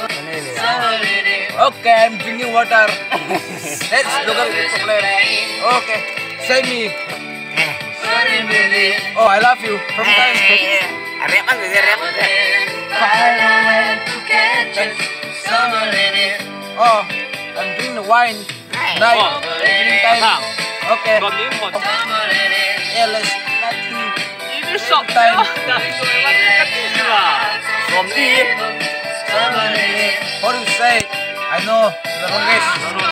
Okay, I'm drinking water. Let's look at the chocolate. Okay, say me. Oh, I love you. From time. Oh, I'm drinking the wine. Night, evening time. Okay. Yeah, let's time. What do you say? I know the longest.